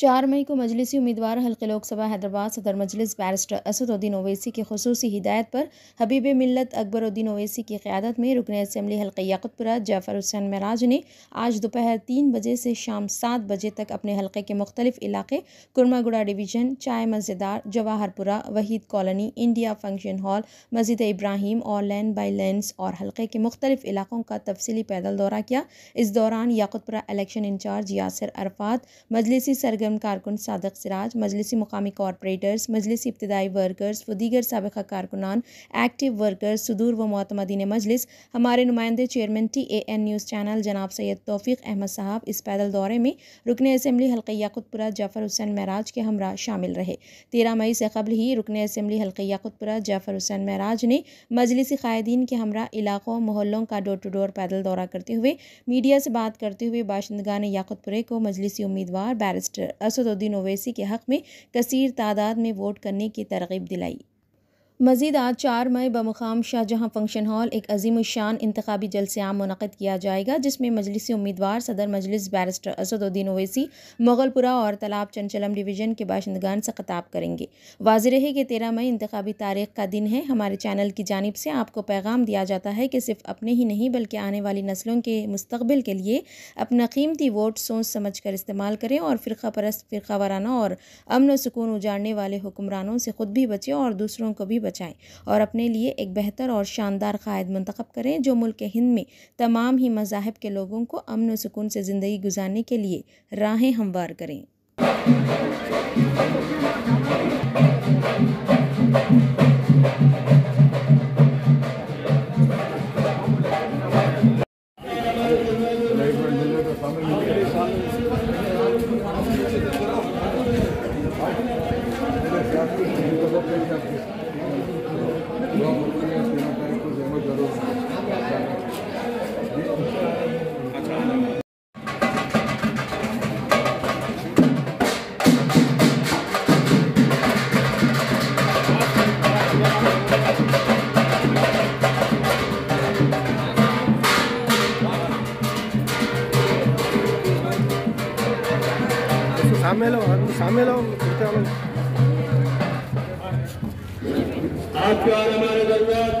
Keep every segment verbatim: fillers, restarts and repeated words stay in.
चार मई को मजलिसी उम्मीदवार हल्के लोकसभा हैदराबाद सदर मजलिस बैरिस्टर असदुद्दीन ओवैसी की खुसूसी हिदायत पर हबीब मिल्लत अकबरुद्दीन ओवैसी की क़यादत में रुकन असम्बली हल्का याकुतपुरा जाफ़र हुसैन महराज ने आज दोपहर तीन बजे से शाम सात बजे तक अपने हल्के के मुख्तलिफ इलाके कुरमागुड़ा डिवीज़न, चाय मज़ेदार, Jawaharpura, Waheed colony, India function hall, Masjid Ibrahim और लैन बाई लेंस और हल्के के मुख्तलिफ इलाकों का तफसीली पैदल दौरा किया। इस दौरान याकुतपुरा इलेक्शन इंचार्ज यासिर अरफात, मजलिसी सरगर्म कारकुन सादिक सिराज, मजलिसी मुकामी कॉरपोरेटर्स, मजलिसी इब्तदाई वर्कर्स व दीगर साबिक़ा कारकुनान, एक्टिव वर्कर्स, सुदूर व मुअतमदीन मजलिस, हमारे नुमाइंदे chairman T A N news channel जनाब सैयद तौफीक अहमद साहब इस पैदल दौरे में रुकन असम्बली हल्का याकुतपुरा जाफ़र हुसैन महराज के हमरा शामिल रहे। तेरह मई से कबल ही रुकन असम्बली हल्का याकुतपुरा जाफ़र हुसैन महराज ने मजलिसी कायदीन के हमरा इलाकों मोहल्लों का डोर टू डोर पैदल दौरा करते हुए मीडिया से बात करते हुए बाशिंदगान याकुतपुरे को मजलिसी उम्मीदवार बैरिस्टर असदुद्दीन ओवैसी के हक़ में कसीर तादाद में वोट करने की तरग़ीब दिलाई। मज़ीद आज चार मई बमुकाम शाहजहाँ फंक्शन हॉल एक अजीम शान इंतखाबी जलसे आम मुनक़िद किया जाएगा, जिसमें मजलिसी उम्मीदवार सदर मजलिस बैरिस्टर असदुद्दीन ओवैसी मुग़लपुरा और तालाब चंचलम डिवीज़न के बाशिंदगान से खिताब करेंगे। वाज़ेह रहे कि तेरह मई इंतखाबी तारीख़ का दिन है। हमारे चैनल की जानिब से आपको पैगाम दिया जाता है कि सिर्फ अपने ही नहीं बल्कि आने वाली नस्लों के मुस्तक़बिल के लिए अपना कीमती वोट सोच समझ कर इस्तेमाल करें और फ़िरक़ा परस्त, फ़िरक़ा वाराना और अमन व सुकून उजाड़ने वाले हुक्मरानों से ख़ुद भी बचें और दूसरों को भी बचाएं और अपने लिए एक बेहतर और शानदार कायद मुंतखब करें जो मुल्क के हिंद में तमाम ही मज़ाहिब के लोगों को अमन व सुकून से ज़िंदगी गुजारने के लिए राहें हमवार करें। सामने लो, सामने लो, आपके और हमारे दरमियान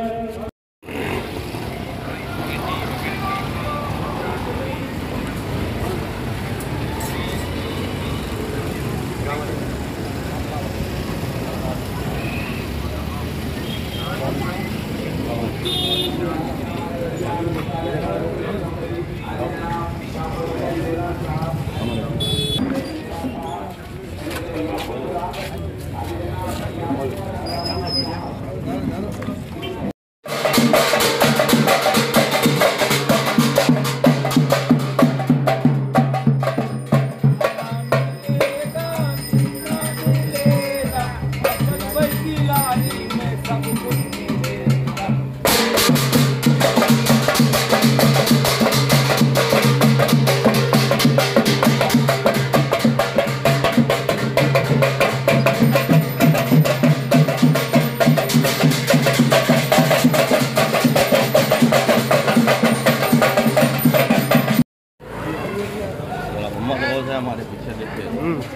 हमारे पीछे देखिए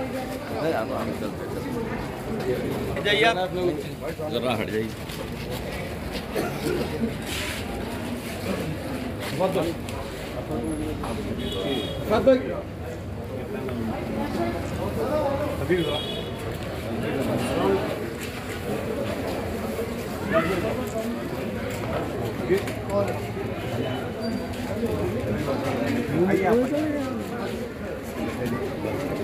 जाइए आप जरा हट जाइए। अभी